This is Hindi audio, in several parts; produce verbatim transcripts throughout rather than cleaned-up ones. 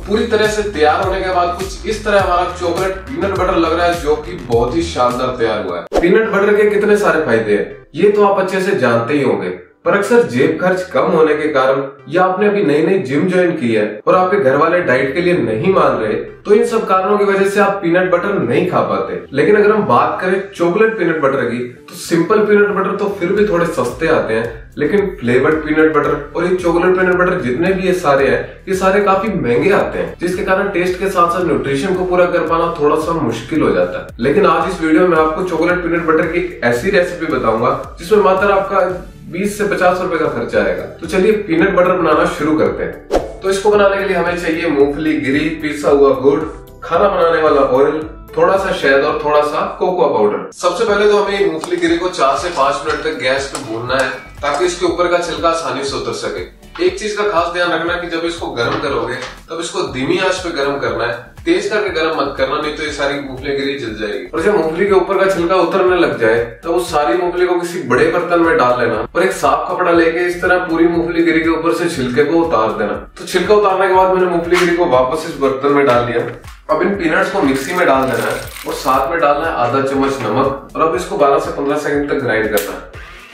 पूरी तरह से तैयार होने के बाद कुछ इस तरह हमारा चॉकलेट पीनट बटर लग रहा है, जो कि बहुत ही शानदार तैयार हुआ है। पीनट बटर के कितने सारे फायदे हैं ये तो आप अच्छे से जानते ही होंगे, पर अक्सर जेब खर्च कम होने के कारण या आपने अभी नई नई जिम ज्वाइन की है और आपके घर वाले डाइट के लिए नहीं मान रहे, तो इन सब कारणों की वजह से आप पीनट बटर नहीं खा पाते। लेकिन अगर हम बात करें चॉकलेट पीनट बटर की, तो सिंपल पीनट बटर तो फिर भी थोड़े सस्ते आते हैं, लेकिन फ्लेवर्ड पीनट बटर और ये चॉकलेट पीनट बटर जितने भी ये सारे हैं, ये सारे काफी महंगे आते हैं, जिसके कारण टेस्ट के साथ साथ न्यूट्रिशन को पूरा कर पाना थोड़ा सा मुश्किल हो जाता है। लेकिन आज इस वीडियो में आपको चॉकलेट पीनट बटर की एक ऐसी रेसिपी बताऊंगा जिसमें मात्र आपका बीस से पचास रुपए का खर्चा आएगा। तो चलिए पीनट बटर बनाना शुरू करते हैं। तो इसको बनाने के लिए हमें चाहिए मूंगफली गिरी, पिसा हुआ गुड़, खाना बनाने वाला ऑयल, थोड़ा सा शहद और थोड़ा सा कोकोआ पाउडर। सबसे पहले तो हमें मूंगफली गिरी को चार से पांच मिनट तक गैस पे भूनना है, ताकि इसके ऊपर का छिलका आसानी से उतर सके। एक चीज का खास ध्यान रखना कि जब इसको गर्म करोगे तब इसको धीमी आंच पे गर्म करना है, तेज करके गर्म मत करना, नहीं तो ये सारी मूंगफली गिरी जल जाएगी। और जब मूंगफली के ऊपर का छिलका उतरने लग जाए तो उस सारी मूंगफली को किसी बड़े बर्तन में डाल लेना और एक साफ कपड़ा लेके इस तरह पूरी मूंगफली गिरी के ऊपर से छिलके को उतार देना। तो छिलका उतारने के बाद मैंने मूंगफली गिरी को वापस इस बर्तन में डाल लिया। अब इन पीनट्स को मिक्सी में डाल देना है और साथ में डालना है आधा चम्मच नमक, और अब इसको बारह से पंद्रह सेकंड तक ग्राइंड करना है।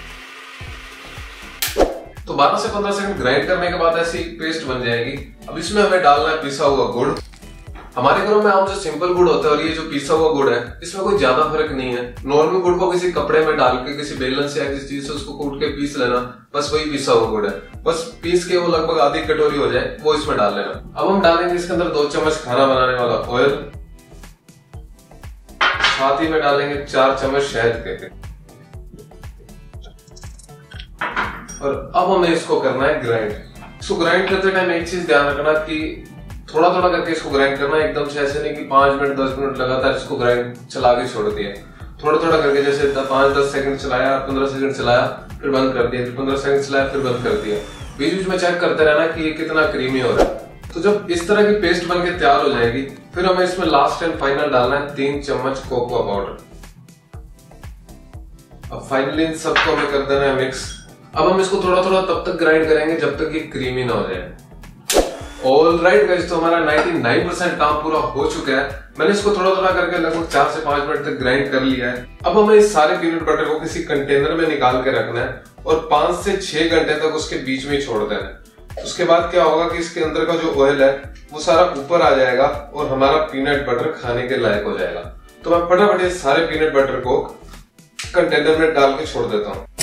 तो बारह से पंद्रह सेकंड ग्राइंड करने के बाद ऐसी पेस्ट बन जाएगी। अब इसमें हमें डालना है पिसा हुआ गुड़। हमारे घरों में आम जो सिंपल गुड़ होता है और ये जो पिसा हुआ गुड़ है, इसमें कोई ज्यादा फर्क नहीं है। नॉर्मल गुड़ को किसी कपड़े में डाल के किसी बेलन से या किसी चीज से उसको कूट के पीस लेना, बस वही पिसा हुआ गुड़ है। बस पीस के वो लगभग आधी कटोरी हो जाए वो इसमें डाल लेना। अब हम डालेंगे इसके अंदर दो चम्मच खाना बनाने वाला ऑयल, साथ ही में डालेंगे चार चम्मच शहद के, और अब हमें इसको करना है ग्राइंड। इसको ग्राइंड करते टाइम एक चीज ध्यान रखना कि थोड़ा थोड़ा करके इसको ग्राइंड करना है, एकदम से ऐसे नहीं कि पांच मिनट दस मिनट लगातार इसको ग्राइंड चला के छोड़ दिया। थोड़ा थोड़ा करके, जैसे पांच दस सेकंड चलाया, पंद्रह सेकंड चलाया, फिर बंद कर दिया, फिर पंद्रह सेकंड चलाया, फिर बंद कर दिया। बीच बीच में चेक करते रहना कि ये कितना क्रीमी हो रहा है। तो जब इस तरह की पेस्ट बन के तैयार हो जाएगी, फिर हमें इसमें लास्ट एंड फाइनल डालना है तीन चम्मच कोकोआ पाउडर। अब फाइनली इन सबको हमें कर देना है मिक्स। अब हम इसको थोड़ा थोड़ा तब तक ग्राइंड करेंगे जब तक ये क्रीमी ना हो जाए। ऑल राइट गाइस, तो हमारा निन्यानवे परसेंट काम पूरा हो चुका है। मैंने इसको थोड़ा थोड़ा करके लगभग चार से पांच मिनट तक ग्राइंड कर लिया है। अब हमें इस सारे पीनट बटर को किसी कंटेनर में निकाल के रखना है और पांच से छह घंटे तक उसके बीच में छोड़ देना है। उसके बाद क्या होगा कि इसके अंदर का जो ऑयल है वो सारा ऊपर आ जाएगा और हमारा पीनट बटर खाने के लायक हो जाएगा। तो मैं फटाफट इस सारे पीनट बटर को कंटेनर में डाल के छोड़ देता हूँ।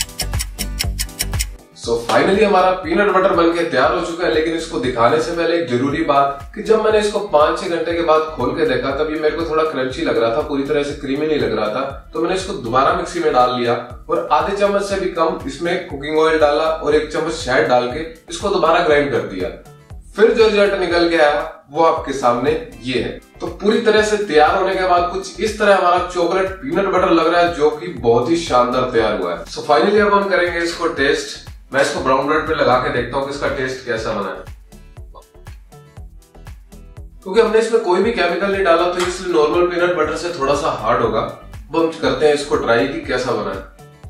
सो so फाइनली हमारा पीनट बटर बनके तैयार हो चुका है। लेकिन इसको दिखाने से पहले एक जरूरी बात कि जब मैंने इसको पांच छह घंटे के बाद खोल के देखा तब ये मेरे को थोड़ा क्रंची लग रहा था, पूरी तरह से क्रीमी नहीं लग रहा था। तो मैंने इसको दोबारा मिक्सी में डाल लिया और आधे चम्मच से भी कम इसमें कुकिंग ऑयल डाला और एक चम्मच शहद डाल के इसको दोबारा ग्राइंड कर दिया। फिर जो रिजल्ट निकल के आया वो आपके सामने ये है। तो पूरी तरह से तैयार होने के बाद कुछ इस तरह हमारा चॉकलेट पीनट बटर लग रहा है, जो कि बहुत ही शानदार तैयार हुआ है। सो so फाइनली अब हम करेंगे इसको टेस्ट। मैं इसको ब्राउन ब्रेड पे लगा के देखता हूँ कि इसका टेस्ट कैसा बना है। क्योंकि हमने इसमें कोई भी केमिकल नहीं डाला तो इसलिए नॉर्मल पीनट बटर से थोड़ा सा हार्ड होगा। अब हम करते हैं इसको ट्राई कि कैसा बना है।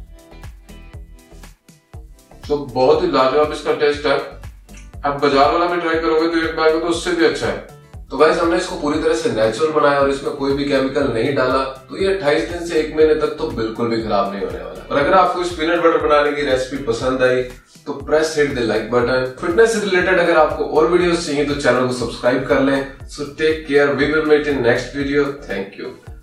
तो बहुत ही लाजवाब इसका टेस्ट है। आप बाजार वाला में ट्राई करोगे तो एक बार में तो उससे भी अच्छा है। तो गाइस, हमने इसको पूरी तरह से नेचुरल बनाया और इसमें कोई भी केमिकल नहीं डाला, तो ये अट्ठाईस दिन से एक महीने तक तो बिल्कुल भी खराब नहीं होने वाला। और अगर आपको इस पीनट बटर बनाने की रेसिपी पसंद आई तो press hit the like button. Fitness से रिलेटेड अगर आपको और वीडियोस चाहिए तो चैनल को सब्सक्राइब कर लें। So take care, we will meet in next video. Thank you.